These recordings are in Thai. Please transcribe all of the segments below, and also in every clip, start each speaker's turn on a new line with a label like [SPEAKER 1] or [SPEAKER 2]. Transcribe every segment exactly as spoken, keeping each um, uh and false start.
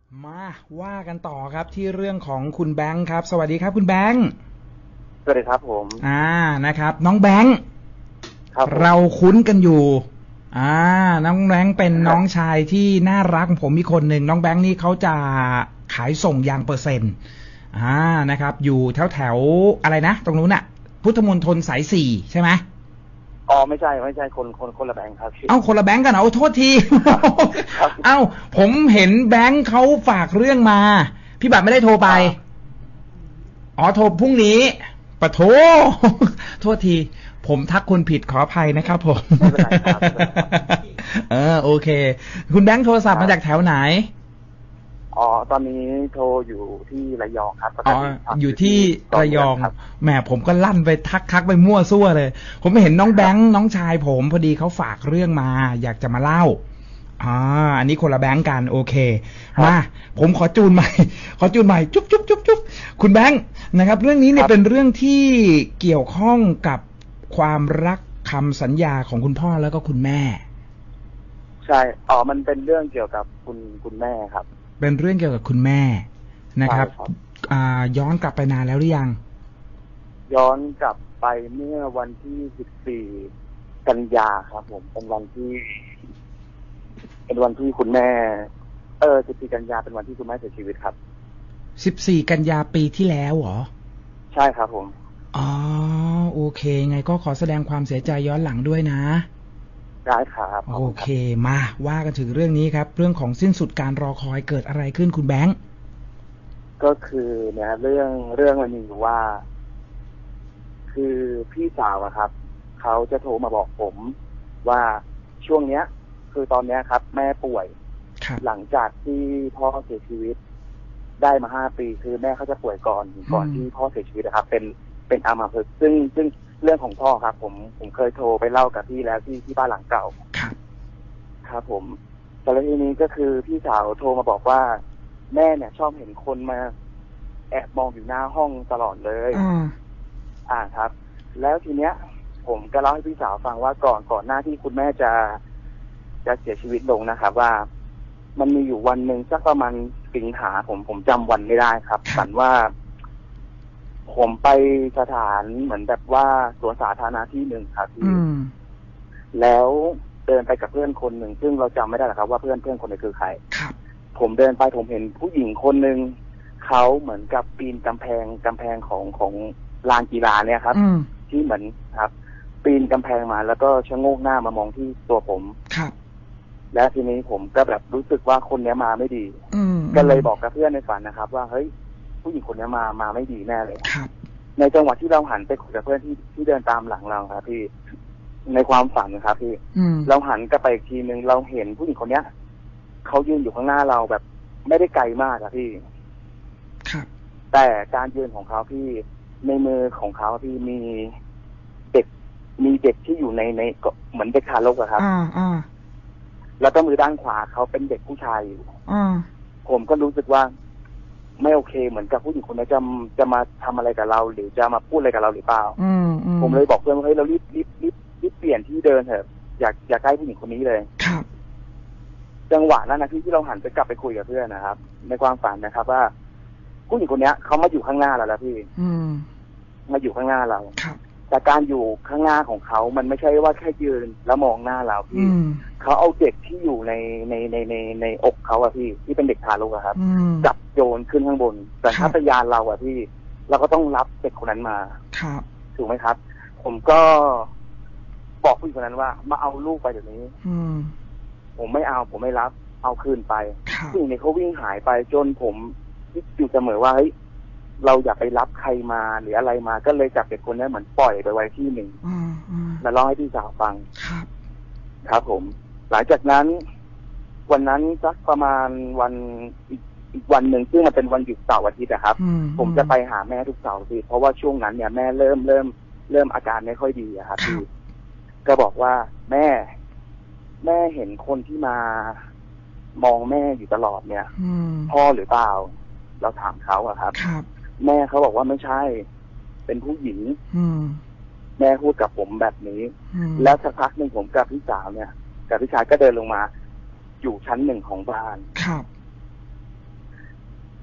[SPEAKER 1] มาว่ากันต่อครับที่เรื่องของคุณแบงค์ครับสวัสดีครับคุณแบงค์
[SPEAKER 2] สวัสดีครับผม
[SPEAKER 1] อ่านะครับน้องแบงค์
[SPEAKER 2] ครับ
[SPEAKER 1] เราคุ้นกันอยู่อ่าน้องแบงค์เป็นน้องชายที่น่ารักผมมีคนหนึ่งน้องแบงค์นี่เขาจะขายส่งยางเปอร์เซ็นต์อ่านะครับอยู่แถวแถวอะไรนะตรงนู้นน่ะพุทธมณฑลสายสี่ใช่ไหม
[SPEAKER 2] อ๋อไม่ใช่ไม่ใช่คนคนคนละแบงค์ครับ
[SPEAKER 1] เอ้าคนละแบงค์กันเหรอโทษทีเอ้าผมเห็นแบงค์เขาฝากเรื่องมาพี่บัตรไม่ได้โทรไปอ๋อโทรพรุ่งนี้ปะโถโทษทีผมทักคุณผิดขออภัยนะครับผม
[SPEAKER 2] ไม่เป็นไรครับ
[SPEAKER 1] เออโอเคคุณแบงค์โทรศัพท์มาจากแถวไหน
[SPEAKER 2] อ๋อตอนนี้โทรอยู่ที่ระยองครับ
[SPEAKER 1] อ๋ออยู่ที่ระยองแหมผมก็ลั่นไปทักทักไปมั่วซั่วเลยผมเห็นน้องแบงค์น้องชายผมพอดีเขาฝากเรื่องมาอยากจะมาเล่าอ่าอันนี้คนละแบงค์กันโอเคมาผมขอจูนใหม่ขอจูนใหม่จุ๊บจุ๊บจุ๊บจุ๊บคุณแบงค์นะครับเรื่องนี้เนี่ยเป็นเรื่องที่เกี่ยวข้องกับความรักคำสัญญาของคุณพ่อแล้วก็คุณแม่
[SPEAKER 2] ใช่อ๋อมันเป็นเรื่องเกี่ยวกับคุณคุณแม่ครับ
[SPEAKER 1] เป็นเรื่องเกี่ยวกับคุณแม่นะครับอ่าย้อนกลับไปนานแล้วหรือยัง
[SPEAKER 2] ย้อนกลับไปเมื่อวันที่สิบสี่กันยาครับผมเป็นวันที่เป็นวันที่คุณแม่เออสิบสี่กันยาเป็นวันที่คุณแม่เสียชีวิตครับ
[SPEAKER 1] สิบสี่กันยาปีที่แล้วเหรอ
[SPEAKER 2] ใช่ครับผม
[SPEAKER 1] อ๋อโอเคไงก็ขอแสดงความเสียใจย้อนหลังด้วยนะ
[SPEAKER 2] ได้ครับ
[SPEAKER 1] โอเคมาว่ากันถึงเรื่องนี้ครับเรื่องของสิ้นสุดการรอคอยเกิดอะไรขึ้นคุณแบงค์
[SPEAKER 2] ก็คือเนี่ยเรื่องเรื่องมันมีอยู่ว่าคือพี่สาวอะครับเขาจะโทรมาบอกผมว่าช่วงเนี้ยคือตอนเนี้ยครับแม่ป่วยหลังจากที่พ่อเสียชีวิตได้มาห้าปีคือแม่เขาจะป่วยก่อนก่อนที่พ่อเสียชีวิตนะครับเป็นเป็นอัมพฤกษ์ซึ่งซึ่งเรื่องของพ่อครับผมผมเคยโทรไปเล่ากับพี่แล้วที่ที่บ้านหลังเก่า
[SPEAKER 1] ครับ
[SPEAKER 2] ครับผมแต่ละทีนี้ก็คือพี่สาวโทรมาบอกว่าแม่เนี่ยชอบเห็นคนมาแอบมองอยู่หน้าห้องตลอดเลย
[SPEAKER 1] อ่า
[SPEAKER 2] อ่าครับแล้วทีเนี้ยผมก็เล่าให้พี่สาวฟังว่าก่อนก่อนหน้าที่คุณแม่จะจะเสียชีวิตลงนะครับว่ามันมีอยู่วันหนึ่งสักประมาณสิงหาผมผมจำวันไม่ได้ครับฝันว่าผมไปสถานเหมือนแบบว่าสวนสาธารณะที่หนึ่งครับที่แล้วเดินไปกับเพื่อนคนหนึ่งซึ่งเราจำไม่ได้หรอกครับว่าเพื่อนเพื่อนคนนี้คือใครผมเดินไปผมเห็นผู้หญิงคนหนึ่งเขาเหมือนกับปีนกำแพงกำแพงของของลานกีฬาเนี่ยครับที่เหมือนครับปีนกำแพงมาแล้วก็ชะโงกหน้ามามองที่ตัวผม
[SPEAKER 1] ครับ
[SPEAKER 2] และทีนี้ผมก็แบบรู้สึกว่าคนนี้มาไม่ดีก็เลยบอกกับเพื่อนในฝันนะครับว่าเฮ้ยผู้หญิงคนนี้มามาไม่ดีแน่เลยในจังหวะที่เราหันไปคุยกับเพื่อนที่ที่เดินตามหลังเราครับพี่ในความฝันครับพี่เราหันกลับไปอีกทีนึงเราเห็นผู้หญิงคนนี้เขายืนอยู่ข้างหน้าเราแบบไม่ได้ไกลมากครับพี่แต่การยืนของเขาพี่ในมือของเขาพี่มีเด็กมีเด็กที่อยู่ในในเหมือนเด็กทารกอะครับแล้วก็มือด้านขวาเขาเป็นเด็กผู้ชายอยู่ผมก็รู้สึกว่าไม่โอเคเหมือนกับผู้หญิงคนนี้จะจะมาทำอะไรกับเราหรือจะมาพูดอะไรกับเราหรือเปล่าผมเลยบอกเพื่อนว่าเฮ้ยเรารีบรีบรีบรีบเปลี่ยนที่เดินเถอะอยากอยากใกล้ผู้หญิงคนนี้เลย
[SPEAKER 1] ครับ
[SPEAKER 2] จังหวะนั้นนะที่ที่เราหันไปกลับไปคุยกับเพื่อนนะครับในความฝันนะครับว่าผู้หญิงคนนี้เขามาอยู่ข้างหน้าเราแล้วพี่มาอยู่ข้างหน้าเราแต่การอยู่ข้างหน้าของเขามันไม่ใช่ว่าแค่ยืนแล้วมองหน้าเราพี่เขาเอาเด็กที่อยู่ในในในในในอกเขาอะพี่ที่เป็นเด็กทารกอะครับจับโยนขึ้นข้างบนแต่ถ้าพยานเราอะพี่เราก็ต้องรับเด็กคนนั้นมาถูกไหมครับผมก็บอกผู้หญิงคนนั้นว่ามาเอาลูกไปเดี๋ยวนี้ผมไม่เอาผมไม่รับเอาคืนไปผู้หญิงเนี่ยเขาวิ่งหายไปจนผมคิดอยู่เสมอว่าเฮ้ยเราอย่าไปรับใครมาหรืออะไรมาก็เลยจับเด็กคนนี้เหมือนปล่อยไปไว้ที่หนึ่งแล้วเล่าให้พี่สาวฟัง
[SPEAKER 1] ครับ
[SPEAKER 2] ครับผมหลังจากนั้นวันนั้นสักประมาณวันอีกอีกวันหนึ่งซึ่งมันเป็นวันหยุดเสาร์อาทิตย์นะครับผมจะไปหาแม่ทุกเสาร์อาทิตย์เพราะว่าช่วงนั้นเนี่ยแม่เริ่มเริ่มเริ่มอาการไม่ค่อยดีอะครับพี่ก็บอกว่าแม่แม่เห็นคนที่มามองแม่อยู่ตลอดเนี่ยพ่อหรือเปล่าเราถามเขาอะครับแม่เขาบอกว่าไม่ใช่เป็นผู้หญิงแม่พูดกับผมแบบนี้แล้วสักพักหนึ่งผมกับพี่สาวเนี่ยกับพี่ชายก็เดินลงมาอยู่ชั้นหนึ่งของบ้าน
[SPEAKER 1] ครับ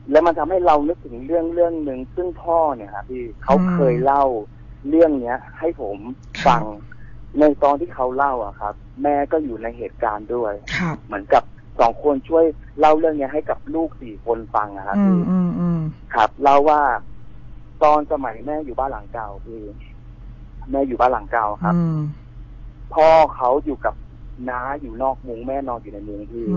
[SPEAKER 2] แล้วมันทำให้เรานึกถึงเรื่องเรื่องหนึ่งซึ่งพ่อเนี่ยครับพี่เขาเคยเล่าเรื่องเนี้ยให้ผมฟังในตอนที่เขาเล่าอะครับแม่ก็อยู่ในเหตุการณ์ด้วยเหมือนกับสองคนช่วยเล่าเรื่องนี้ให้กับลูกสี่คนฟังนะครับพี่ครับเล่าว่าตอนสมัยแม่อยู่บ้านหลังเก่าพี่แม่อยู่บ้านหลังเก่าครับพ่อเขาอยู่กับน้าอยู่นอกมุ้งแม่นอนอยู่ในมุ้งพี่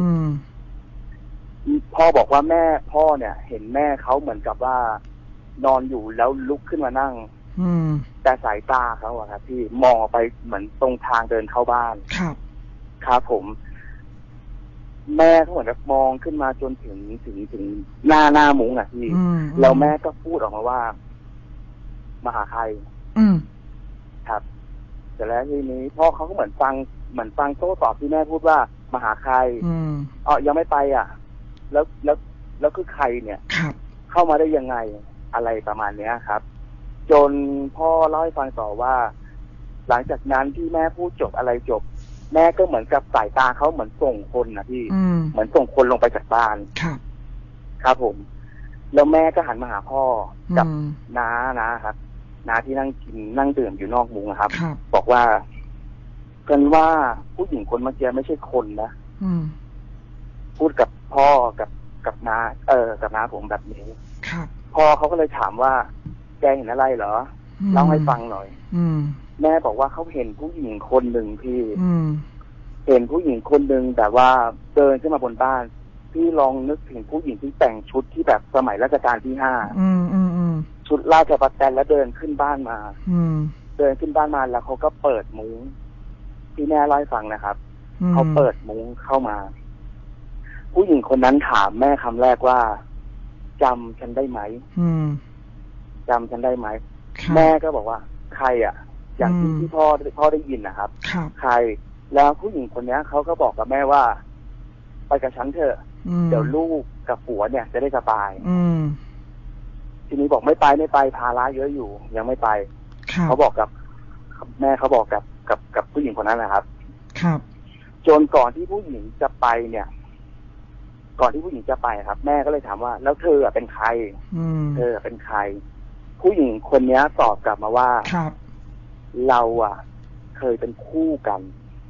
[SPEAKER 2] พ่อบอกว่าแม่พ่อเนี่ยเห็นแม่เขาเหมือนกับว่านอนอยู่แล้วลุกขึ้นมานั่งแต่สายตาเขาอะครับพี่มองออกไปเหมือนตรงทางเดินเข้าบ้านครับครับผมแม่เขาเหมือนกับมองขึ้นมาจนถึงถึงถึงหน้าหน้ามุ้งอะพี่แล้วแม่ก็พูดออกมาว่ามาหาใครครับแต่แล้วทีนี้พ่อเขาก็เหมือนฟังเหมือนฟังโต้ตอบที่แม่พูดว่ามาหาใครอ๋อยังไม่ไปอ่ะแล้วแล้วแล้วคือใครเนี่ยเข้ามาได้ยังไงอะไรประมาณเนี้ยครับจนพ่อเล่าให้ฟังต่อว่าหลังจากนั้นที่แม่พูดจบอะไรจบแม่ก็เหมือนกับสายตาเขาเหมือนส่งคนนะพี่เหมือนส่งคนลงไปจากบ้านครับครับผมแล้วแม่ก็หันมาหาพ่อกับน้านะครับน้าที่นั่งกินนั่งดื่มอยู่นอกมุ้งครับบอกว่ากันว่าผู้หญิงคนเมื่อกี้ไม่ใช่คนนะพูดกับพ่อกับกับน้าเออกับน้าผมแบบนี้พ่อเขาก็เลยถามว่าแกเห็นอะไรเหรอเล่าให้ฟังหน่อยแม่บอกว่าเขาเห็นผู้หญิงคนหนึ่งพี่เห็นผู้หญิงคนหนึ่งแต่ว่าเดินขึ้นมาบนบ้านพี่ลองนึกถึงผู้หญิงที่แต่งชุดที่แบบสมัยรัชกาลที่ห้าชุดราชประแตนแล้วเดินขึ้นบ้านมาเดินขึ้นบ้านมาแล้วเขาก็เปิดมุ้งที่แม่เล่าให้ฟังนะครับเขาเปิดมุ้งเข้ามาผู้หญิงคนนั้นถามแม่คำแรกว่าจำฉันได้ไหมจำฉันได้ไหมแม่ก็บอกว่าใครอ่ะอย่างที่ที่พ่อพ่อได้ยินนะครับใครแล้วผู้หญิงคนนี้เขาก็บอกกับแม่ว่าไปกับฉันเถอะเดี๋ยวลูกกับผัวเนี่ยจะได้สบายทีนี้บอกไม่ไปไม่ไปภาระเยอะอยู่ยังไม่ไปเขาบอกกับแม่เขาบอกกับกับกับผู้หญิงคนนั้นนะครับครับจนก่อนที่ผู้หญิงจะไปเนี่ยก่อนที่ผู้หญิงจะไปครับแม่ก็เลยถามว่าแล้วเธอเป็นใครเธอเป็นใครผู้หญิงคนนี้ตอบกลับมาว่าครับเราอ่ะเคยเป็นคู่กัน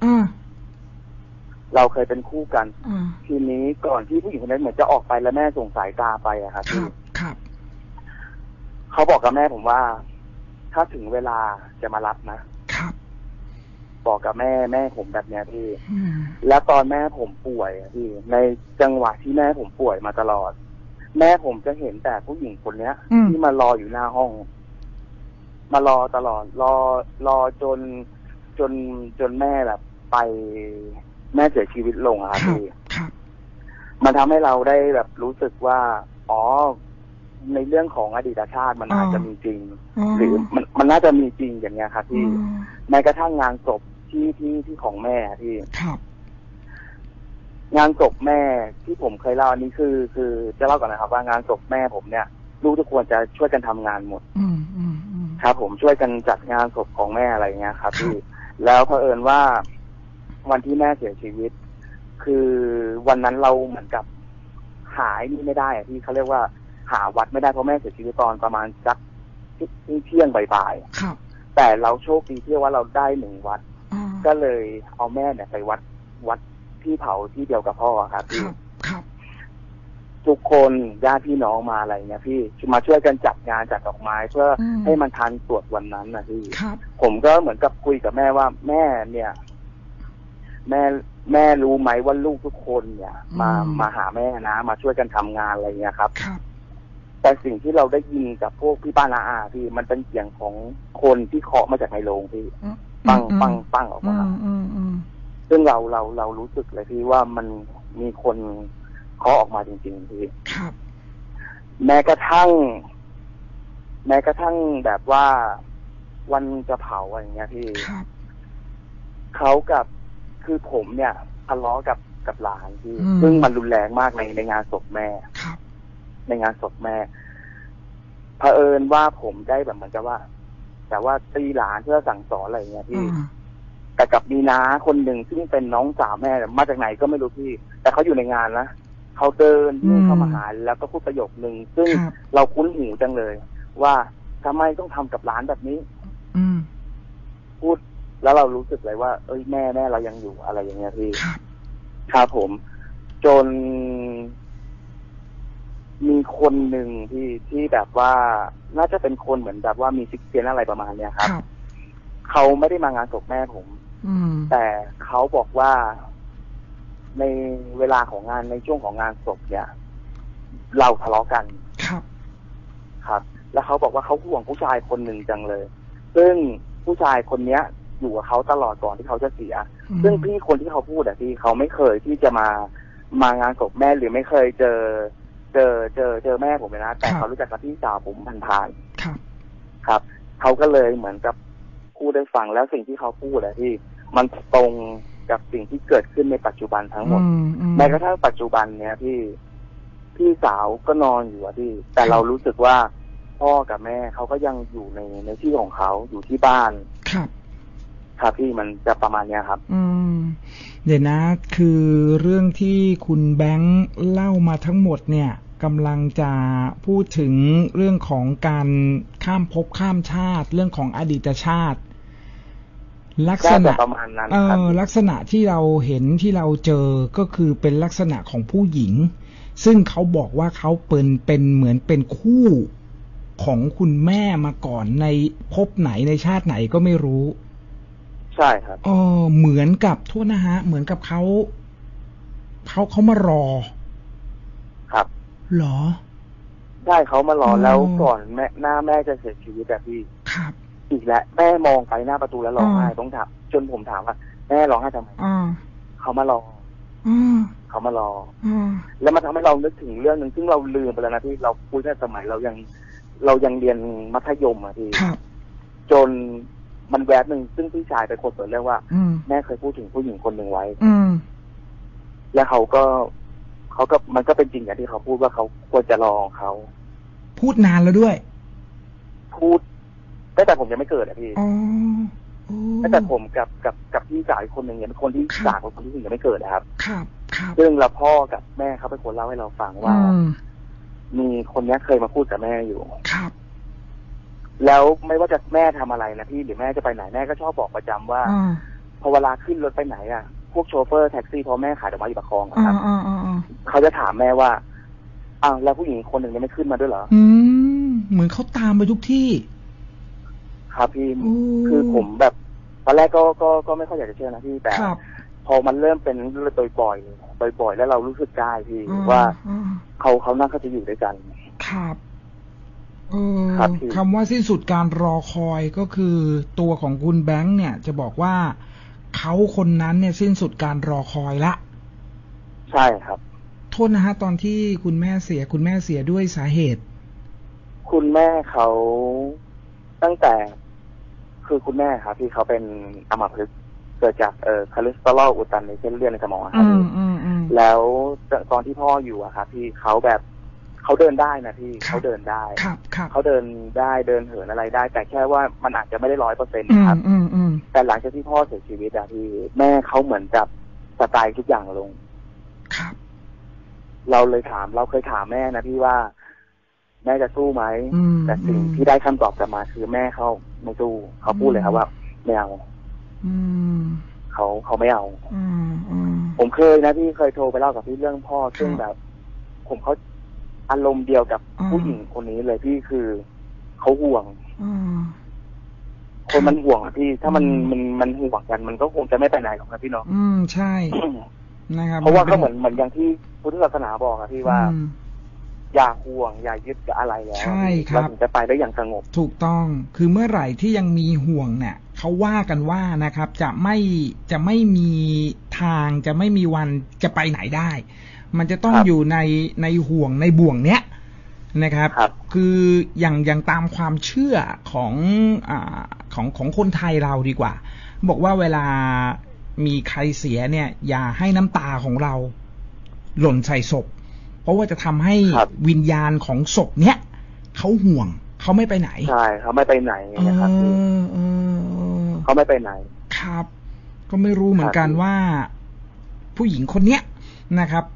[SPEAKER 2] เราเคยเป็นคู่กันทีนี้ก่อนที่ผู้หญิงคนนั้นเหมือนจะออกไปแล้วแม่ส่งสายตาไปอะครับครับครับเขาบอกกับแม่ผมว่าถ้าถึงเวลาจะมารับนะครับบอกกับแม่แม่ผมแบบเนี้ยพี่แล้วตอนแม่ผมป่วยพี่ในจังหวะที่แม่ผมป่วยมาตลอดแม่ผมจะเห็นแต่ผู้หญิงคนเนี้ยที่มารออยู่หน้าห้องมารอตลอดรอรอจนจนจนแม่แบบไปแม่เสียชีวิตลงอะครับพี่มันทำให้เราได้แบบรู้สึกว่าอ๋อในเรื่องของอดีตชาติมันอาจจะมีจริงหรือมันมันน่าจะมีจริงอย่างเงี้ยครับที่แม้กระทั่งงานศพที่ที่ที่ของแม่ที่งานศพแม่ที่ผมเคยเล่าอันนี้คือคือจะเล่าก่อนนะครับว่างานศพแม่ผมเนี่ยลูกทุกคนจะช่วยกันทำงานหมดครับผมช่วยกันจัดงานศพของแม่อะไรเงี้ยครับพี่แล้วเผอิญว่าวันที่แม่เสียชีวิตคือวันนั้นเราเหมือนกับหายนี่ไม่ได้ที่เขาเรียกว่าหาวัดไม่ได้เพราะแม่เสียชีวิตตอนประมาณสักเที่ยงบ่ายๆแต่เราโชคดีที่ว่าเราได้หนึ่งวัดก็เลยเอาแม่เนี่ยไปวัดวัดที่เผาที่เดียวกับพ่อครับพี่ทุกคนญาติพี่น้องมาอะไรเงี้ยพี่มาช่วยกันจัดงานจัดดอกไม้เพื่อให้มันทันสวดวันนั้นนะพี่ผมก็เหมือนกับคุยกับแม่ว่าแม่เนี่ยแม่แม่รู้ไหมว่าลูกทุกคนเนี่ยมามาหาแม่นะมาช่วยกันทำงานอะไรเงี้ยครับแต่สิ่งที่เราได้ยินกับพวกพี่ป้านาอาพี่มันเป็นเสียงของคนที่เคาะมาจากในโรงพี่ปังปังปังออกมาซึ่งเราเราเรารู้สึกเลยพี่ว่ามันมีคนเคาะออกมาจริงๆพี่แม้กระทั่งแม้กระทั่งแบบว่าวันจะเผาอะไรเงี้ยพี่เขากับคือผมเนี่ยทะเลาะกับกับหลานพี่ซึ่งมันรุนแรงมากในในงานศพแม่ในงานศพแม่เผอิญว่าผมได้แบบเหมือนกับว่าแต่ว่าตีหลานเพื่อสั่งสอนอะไรเงี้ยพี่แต่กับมีน้าคนหนึ่งซึ่งเป็นน้องสาวแม่มาจากไหนก็ไม่รู้พี่แต่เขาอยู่ในงานนะเขาเดินยื่นเข้ามาหาแล้วก็พูดประโยคนึงซึ่งเราคุ้นหูจังเลยว่าทำไมต้องทำกับหลานแบบนี้
[SPEAKER 1] อืม
[SPEAKER 2] พูดแล้วเรารู้สึกเลยว่าเอ้ยแม่แม่เรายังอยู่อะไรอย่างเงี้ยพี่ครับผมจนมีคนหนึ่งที่ที่แบบว่าน่าจะเป็นคนเหมือนแบบว่ามีซิกเซนอะไรประมาณเนี้ยครับเขาไม่ได้มางานศพแม่ผมแต่เขาบอกว่าในเวลาของงานในช่วงของงานศพเนี่ยเราทะเลาะกัน
[SPEAKER 1] ครับ
[SPEAKER 2] ครับแล้วเขาบอกว่าเขาห่วงผู้ชายคนหนึ่งจังเลยซึ่งผู้ชายคนเนี้ยอยู่กับเขาตลอดก่อนที่เขาจะเสียซึ่งพี่คนที่เขาพูดอะที่เขาไม่เคยที่จะมามางานศพแม่หรือไม่เคยเจอเจอเจอเจอแม่ผมเลยนะแต่เขารู้จักกับพี่สาวผมผ่าน
[SPEAKER 1] ๆครับ
[SPEAKER 2] ครับเขาก็เลยเหมือนกับพูดได้ฟังแล้วสิ่งที่เขาพูดอะที่มันตรงกับสิ่งที่เกิดขึ้นในปัจจุบันทั้งหมดแม้กระทั่งปัจจุบันเนี้ยพี่พี่สาวก็นอนอยู่อะพี่แต่เรารู้สึกว่าพ่อกับแม่เขาก็ยังอยู่ในในที่ของเขาอยู่ที่บ้าน
[SPEAKER 1] ครับ
[SPEAKER 2] ครับพี่มันจะประมาณเนี้ยครับ
[SPEAKER 1] อืมเดี๋ยวนะคือเรื่องที่คุณแบงค์เล่ามาทั้งหมดเนี่ยกำลังจะพูดถึงเรื่องของการข้ามภพข้ามชาติเรื่องของอดีตชาติลักษณะ
[SPEAKER 2] ประมาณนั้น
[SPEAKER 1] เออลักษณะที่เราเห็นที่เราเจอก็คือเป็นลักษณะของผู้หญิงซึ่งเขาบอกว่าเขาเป็นเป็นเหมือนเป็นคู่ของคุณแม่มาก่อนในภพไหนในชาติไหนก็ไม่รู้
[SPEAKER 2] ใช่ครับ
[SPEAKER 1] เออเหมือนกับโทษนะฮะเหมือนกับเขาเขาเขามารอ
[SPEAKER 2] ครับ
[SPEAKER 1] หรอ
[SPEAKER 2] ใช่เขามารอแล้วก่อนแม่หน้าแม่จะเสียชีวิตแบบพี่
[SPEAKER 1] ครับ
[SPEAKER 2] อีกแล้วแม่มองไปหน้าประตูแล้วร้องไห้ต้องถามจนผมถามว่าแม่ร้องไห้ทำไมเขามารอเขามารอแล้วมันทำให้เรานึกถึงเรื่องหนึ่งซึ่งเราลืมไปแล้วนะที่เราคุยในสมัยเรายังเรายังเรียนมัธยมอ่ะพี่จนมันแวบหนึ่งซึ่งพี่ชายไปคนเปิดเรื่องว่าแม่เคยพูดถึงผู้หญิงคนหนึ่งไว้แล้วเขาก็เขาก็มันก็เป็นจริงอย่างที่เขาพูดว่าเขาควรจะรอเขา
[SPEAKER 1] พูดนานแล้วด้วย
[SPEAKER 2] พูดตั้งแต่ผมยังไม่เกิดอ่ะพี่ตั้งแต่ผมกับกับกับพี่สาวอีกคนหนึ่งเนี่ยเป็นคนที่สามคนที่ถึงยังไม่เกิดนะครับ
[SPEAKER 1] ครับครับ
[SPEAKER 2] ซึ่งเราพ่อกับแม่เขาเป็นคนเล่าให้เราฟังว่ามีคนนี้เคยมาพูดกับแม่อยู่
[SPEAKER 1] ครับ
[SPEAKER 2] แล้วไม่ว่าจะแม่ทำอะไรนะพี่หรือแม่จะไปไหนแม่ก็ชอบบอกประจำว่าพอเวลาขึ้นรถไปไหนอ่ะพวกโชเฟอร์แท็กซี่พอแม่ขายดอกไม้อยู่ประคองครับเขาจะถามแม่ว่าอ้าวแล้วผู้หญิงคนหนึ่งยังไม่ขึ้นมาด้วยเหรอ
[SPEAKER 1] อืมเหมือนเขาตามไปทุกที่
[SPEAKER 2] ครับพี่คือผมแบบตอนแรกก็ก็ก็ไม่ค่อยอยากจะเชื่อนะพี่แต่พอมันเริ่มเป็นบ่อยๆบ่อยๆแล้วเรารู้สึกได้พี่ว่าเขาเขาน่าเขาจะอยู่ด้วยกัน
[SPEAKER 1] ครับเออคำว่าสิ้นสุดการรอคอยก็คือตัวของคุณแบงค์เนี่ยจะบอกว่าเขาคนนั้นเนี่ยสิ้นสุดการรอคอยละ
[SPEAKER 2] ใช่ครับ
[SPEAKER 1] โทษนะฮะตอนที่คุณแม่เสียคุณแม่เสียด้วยสาเหตุ
[SPEAKER 2] คุณแม่เขาตั้งแต่คือคุณแม่ครับที่เขาเป็นอัมพฤกษ์เกิดจากเอ่อคอเลสเตอรอลอุดตันในเส้นเลือดในสมองครับแล้วตอนที่พ่ออยู่อะครับที่เขาแบบเขาเดินได้นะพี่เขาเดินได้เขาเดินได้เดินเหินอะไรได้แต่แค่ว่ามันอาจจะไม่ได้ร้อยเปอร์เซ็นต์ครับแต่หลังจากที่พ่อเสียชีวิตอะพี่แม่เขาเหมือนกับสไตล์ทุกอย่างลงเราเลยถามเราเคยถามแม่นะพี่ว่าแม่จะสู้ไหมแต่สิ่งที่ได้คำตอบกลับมาคือแม่เขาไม่สู้เขาพูดเลยครับว่าไม่เอาเขาเขาไม่เอาผมเคยนะพี่เคยโทรไปเล่ากับพี่เรื่องพ่อซึ่งแบบผมเขาอารมณ์เดียวกับผู้หญิงคนนี้เลยพี่คือเขาห่วงคนมันห่วงอะพี่ถ้ามันมันมันห่วงกันมันก็คงจะไม่ไปไหนหรอกนะพี่เนาะ
[SPEAKER 1] อืมใช่นะครับ
[SPEAKER 2] เพราะว่าก็เหมือนเหมือนอย่างที่พุทธศาสนาบอกอะพี่ว่าอย่าห่วงอย่ายึดกับอะไรแล้ว
[SPEAKER 1] ใช่ครับ
[SPEAKER 2] เราถึงจะไปได้อย่างสงบ
[SPEAKER 1] ถูกต้องคือเมื่อไหร่ที่ยังมีห่วงเนี่ยเขาว่ากันว่านะครับจะไม่จะไม่มีทางจะไม่มีวันจะไปไหนได้มันจะต้องอยู่ในในห่วงในบ่วงเนี้ยนะครับคืออย่างอย่างตามความเชื่อของอ่าของของคนไทยเราดีกว่าบอกว่าเวลามีใครเสียเนี่ยอย่าให้น้ำตาของเราหล่นใส่ศพเพราะว่าจะทำให้วิญญาณของศพเนี้ยเขาห่วงเขาไม่ไปไหน
[SPEAKER 2] ใช่เขาไม่ไปไหนนะครับเขาไม่ไปไหน
[SPEAKER 1] ครับก็ไม่รู้เหมือนกันว่าผู้หญิงคนเนี้ยนะครับไป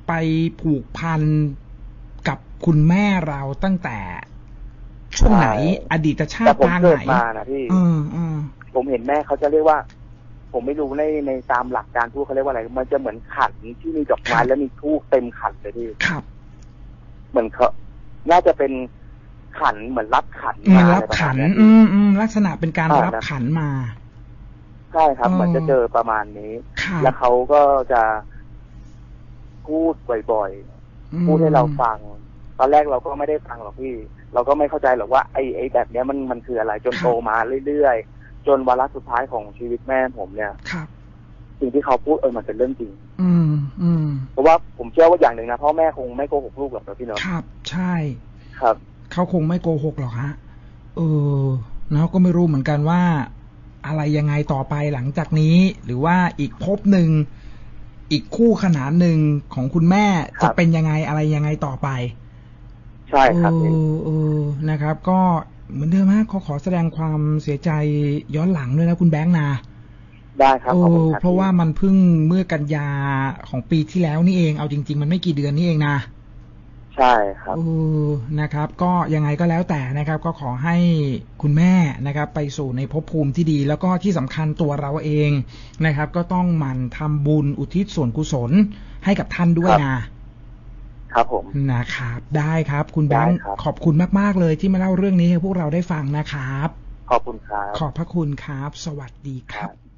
[SPEAKER 1] ไปผูกพันกับคุณแม่เราตั้งแต่ช่วงไหนอดีตชาติปางไหน
[SPEAKER 2] มานะพี่ผมเห็นแม่เขาจะเรียกว่าผมไม่รู้ในในตามหลักการพูดเขาเรียกว่าอะไรมันจะเหมือนขันที่มีดอกไม้แล้วมีธูปเต็มขันเลยพี่
[SPEAKER 1] ครับ
[SPEAKER 2] เหมือนเขาน่าจะเป็นขันเหมือนรับขัน
[SPEAKER 1] มารับขันอืมอืมลักษณะเป็นการรับขันมา
[SPEAKER 2] ใช่ครับเหมือนจะเจอประมาณนี้แล้วเขาก็จะพูดบ่อยๆพูดให้เราฟังตอนแรกเราก็ไม่ได้ฟังหรอกพี่เราก็ไม่เข้าใจหรอกว่าไอ้ไอ้แบบเนี้ยมันมันคืออะไรจนโตมาเรื่อยๆจนวาระสุดท้ายของชีวิตแม่ผมเนี่ยสิ่งที่เขาพูดเออมันเป็นเรื่องจริง
[SPEAKER 1] อืมอืม
[SPEAKER 2] เพราะว่าผมเชื่อว่าอย่างหนึ่งนะพ่อแม่คงไม่โกหกลูกหรอกนะพี่เนาะ
[SPEAKER 1] ครับใช่
[SPEAKER 2] ครับ
[SPEAKER 1] เขาคงไม่โกหกหรอกฮะเออแล้วก็ไม่รู้เหมือนกันว่าอะไรยังไงต่อไปหลังจากนี้หรือว่าอีกภพหนึ่งอีกคู่ขนานหนึ่งของคุณแม่จะเป็นยังไงอะไรยังไงต่อไป
[SPEAKER 2] ใช่ครับ
[SPEAKER 1] เออเออนะครับก็เหมือนเดิมฮะขอขอแสดงความเสียใจย้อนหลังด้วยนะคุณแบงค์นะ
[SPEAKER 2] ได้ครับ
[SPEAKER 1] เพราะว่ามันเพิ่งเมื่อกันยาของปีที่แล้วนี่เองเอาจริงๆมันไม่กี่เดือนนี่เองนะ
[SPEAKER 2] ใช่ครับ
[SPEAKER 1] นะครับก็ยังไงก็แล้วแต่นะครับก็ขอให้คุณแม่นะครับไปสู่ในภพภูมิที่ดีแล้วก็ที่สำคัญตัวเราเองนะครับก็ต้องหมั่นทำบุญอุทิศส่วนกุศลให้กับท่านด้วยนะครับ
[SPEAKER 2] ผม
[SPEAKER 1] นะครับได้ครับคุณแบงค์ขอบคุณมากๆเลยที่มาเล่าเรื่องนี้ให้พวกเราได้ฟังนะครับ
[SPEAKER 2] ขอบคุณครับ
[SPEAKER 1] ขอบพระคุณครับสวัสดีครับ